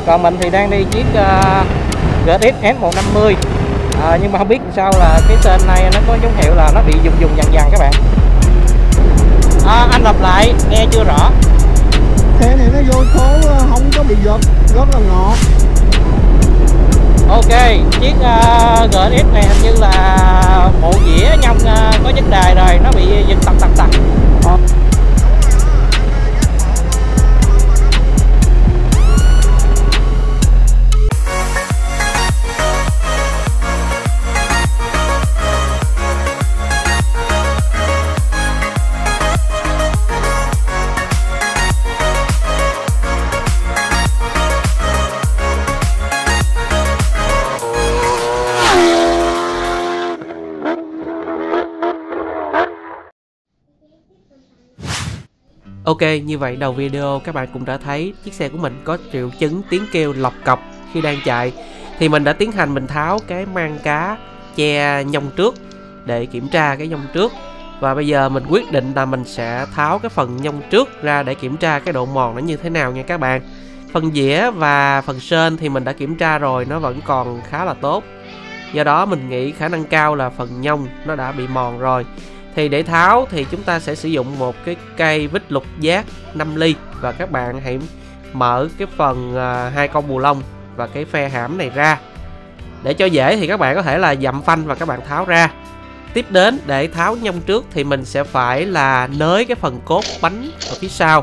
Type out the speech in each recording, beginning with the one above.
Còn mình thì đang đi chiếc GTX S150. Nhưng mà không biết sao là cái tên này nó có dấu hiệu là nó bị dùng dằn các bạn. Anh lặp lại nghe chưa rõ. Xe này nó vô số không có bị giật, rất là ngọt. Ok, chiếc GTX này hình như là bộ dĩa nhông có vấn đề rồi, nó bị giật tặc. Ok, như vậy đầu video các bạn cũng đã thấy chiếc xe của mình có triệu chứng tiếng kêu lọc cọc khi đang chạy. Thì mình đã tiến hành mình tháo cái mang cá che nhông trước để kiểm tra cái nhông trước. Và bây giờ mình quyết định là mình sẽ tháo cái phần nhông trước ra để kiểm tra cái độ mòn nó như thế nào nha các bạn. Phần dĩa và phần sên thì mình đã kiểm tra rồi, nó vẫn còn khá là tốt. Do đó mình nghĩ khả năng cao là phần nhông nó đã bị mòn rồi. Thì để tháo thì chúng ta sẽ sử dụng một cái cây vít lục giác 5 ly. Và các bạn hãy mở cái phần hai con bù lông và cái phe hãm này ra. Để cho dễ thì các bạn có thể là dặm phanh và các bạn tháo ra. Tiếp đến để tháo nhông trước thì mình sẽ phải là nới cái phần cốt bánh ở phía sau.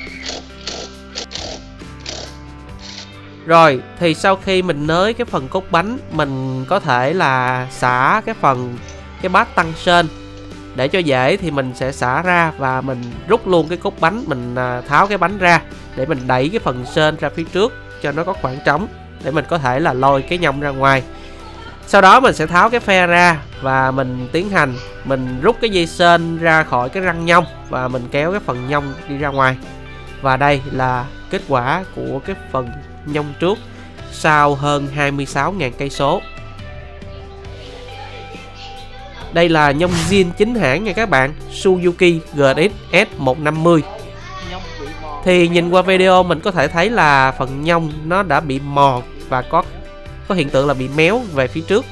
Rồi thì sau khi mình nới cái phần cốt bánh, mình có thể là xả cái bát tăng sên. Để cho dễ thì mình sẽ xả ra và mình rút luôn cái cốt bánh, mình tháo cái bánh ra để mình đẩy cái phần sên ra phía trước cho nó có khoảng trống để mình có thể là lôi cái nhông ra ngoài. Sau đó mình sẽ tháo cái phe ra và mình tiến hành mình rút cái dây sên ra khỏi cái răng nhông và mình kéo cái phần nhông đi ra ngoài. Và đây là kết quả của cái phần nhông trước sau hơn 26.000 cây số. Đây là nhông zin chính hãng nha các bạn, Suzuki GTX S150. Thì nhìn qua video mình có thể thấy là phần nhông nó đã bị mòn và có hiện tượng là bị méo về phía trước.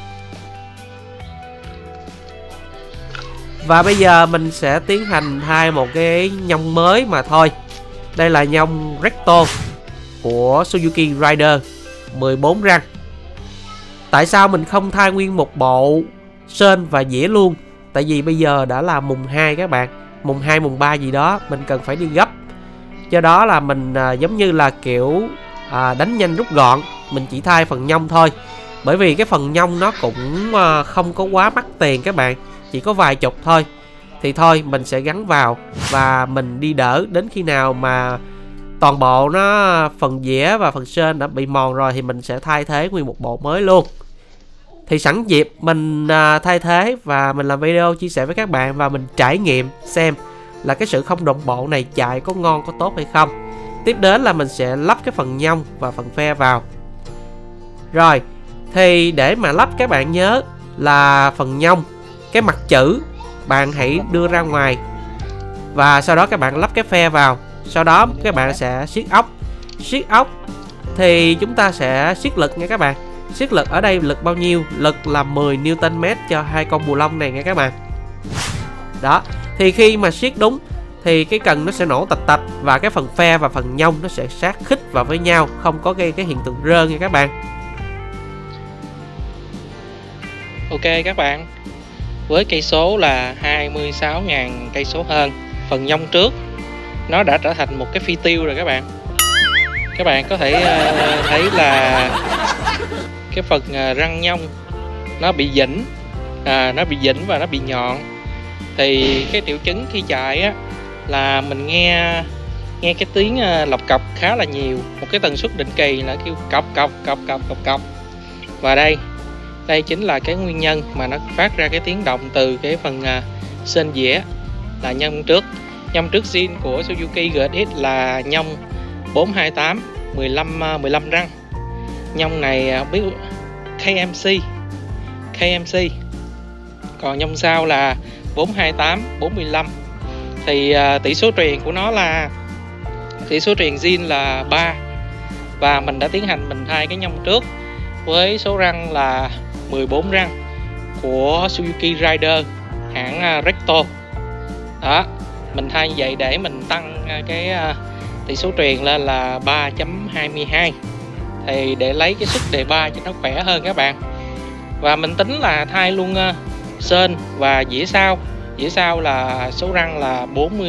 Và bây giờ mình sẽ tiến hành thay một cái nhông mới mà thôi. Đây là nhông Recto của Suzuki Rider 14 răng. Tại sao mình không thay nguyên một bộ sên và dĩa luôn? Tại vì bây giờ đã là mùng 2 các bạn, mùng 2 mùng 3 gì đó, mình cần phải đi gấp. Do đó là mình giống như là kiểu đánh nhanh rút gọn, mình chỉ thay phần nhông thôi. Bởi vì cái phần nhông nó cũng không có quá mắc tiền các bạn, chỉ có vài chục thôi. Thì thôi mình sẽ gắn vào và mình đi đỡ đến khi nào mà toàn bộ nó phần dĩa và phần sên đã bị mòn rồi thì mình sẽ thay thế nguyên một bộ mới luôn. Thì sẵn dịp mình thay thế và mình làm video chia sẻ với các bạn và mình trải nghiệm xem là cái sự không đồng bộ này chạy có ngon có tốt hay không. Tiếp đến là mình sẽ lắp cái phần nhông và phần phe vào. Rồi thì để mà lắp các bạn nhớ là phần nhông, cái mặt chữ bạn hãy đưa ra ngoài và sau đó các bạn lắp cái phe vào. Sau đó các bạn sẽ siết ốc. Siết ốc thì chúng ta sẽ siết lực nha các bạn. Siết lực ở đây lực bao nhiêu? Lực là 10 Nm cho hai con bù lông này nha các bạn. Đó, thì khi mà siết đúng thì cái cần nó sẽ nổ tạch tạch và cái phần phe và phần nhông nó sẽ sát khít vào với nhau, không có gây cái hiện tượng rơn nha các bạn. Ok các bạn, với cây số là 26.000 cây số hơn, phần nhông trước nó đã trở thành một cái phi tiêu rồi các bạn. Các bạn có thể thấy là cái phần răng nhông nó bị dĩnh, và nó bị nhọn. Thì cái triệu chứng khi chạy á là mình nghe cái tiếng lọc cọc khá là nhiều, một cái tần suất định kỳ là kêu cọc. Và đây chính là cái nguyên nhân mà nó phát ra cái tiếng động từ cái phần sên dĩa là nhông trước. Nhông trước zin của Suzuki GTX là nhông 428 15 răng. Nhông này biết KMC. Còn nhông sau là 428 45. Thì tỷ số truyền của nó là tỷ số truyền zin là 3. Và mình đã tiến hành mình thay cái nhông trước với số răng là 14 răng của Suzuki Rider hãng Recto. Đó, mình thay như vậy để mình tăng cái tỷ số truyền lên là 3.22 thì để lấy cái sức đề ba cho nó khỏe hơn các bạn. Và mình tính là thay luôn sên và dĩa sau. Dĩa sau là số răng là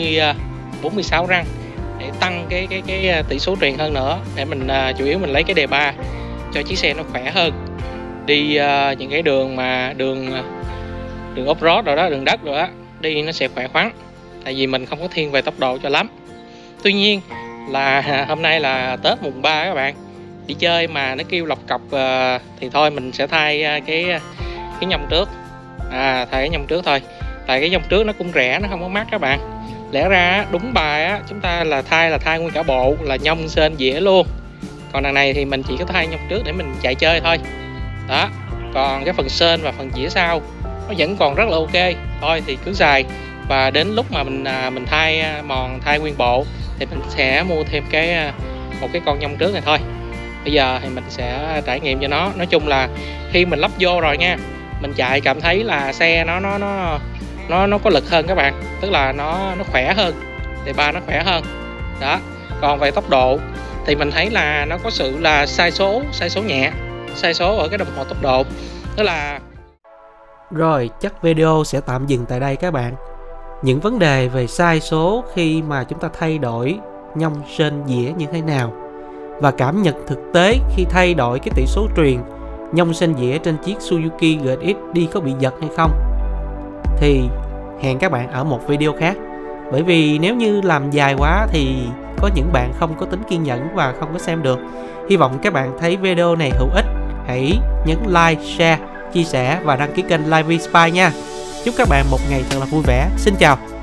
46 răng để tăng cái tỷ số truyền hơn nữa, để mình chủ yếu mình lấy cái đề ba cho chiếc xe nó khỏe hơn. Đi những cái đường mà đường off-road rồi đó, đường đất rồi đó, đi nó sẽ khỏe khoắn. Tại vì mình không có thiên về tốc độ cho lắm. Tuy nhiên là hôm nay là Tết mùng 3 các bạn, đi chơi mà nó kêu lọc cọc thì thôi mình sẽ thay cái nhông trước. Thay cái nhông trước thôi. Tại cái nhông trước nó cũng rẻ, nó không có mắc các bạn. Lẽ ra đúng bài á, chúng ta là thay nguyên cả bộ là nhông sên dĩa luôn. Còn đằng này thì mình chỉ có thay nhông trước để mình chạy chơi thôi. Đó. Còn cái phần sên và phần dĩa sau nó vẫn còn rất là ok. Thôi thì cứ xài. Và đến lúc mà mình thay nguyên bộ thì mình sẽ mua thêm một cái con nhông trước này thôi. Bây giờ thì mình sẽ trải nghiệm cho nó. Nói chung là khi mình lắp vô rồi nha, mình chạy cảm thấy là xe nó có lực hơn các bạn, tức là nó khỏe hơn, đề ba nó khỏe hơn. Đó. Còn về tốc độ thì mình thấy là nó có sự là sai số nhẹ, sai số ở cái đồng hồ tốc độ. Tức là rồi, chắc video sẽ tạm dừng tại đây các bạn. Những vấn đề về sai số khi mà chúng ta thay đổi nhông sên dĩa như thế nào, và cảm nhận thực tế khi thay đổi cái tỷ số truyền nhông sên dĩa trên chiếc Suzuki GX đi có bị giật hay không, thì hẹn các bạn ở một video khác. Bởi vì nếu như làm dài quá thì có những bạn không có tính kiên nhẫn và không có xem được. Hy vọng các bạn thấy video này hữu ích. Hãy nhấn like, share, chia sẻ và đăng ký kênh Live Spy nha. Chúc các bạn một ngày thật là vui vẻ. Xin chào.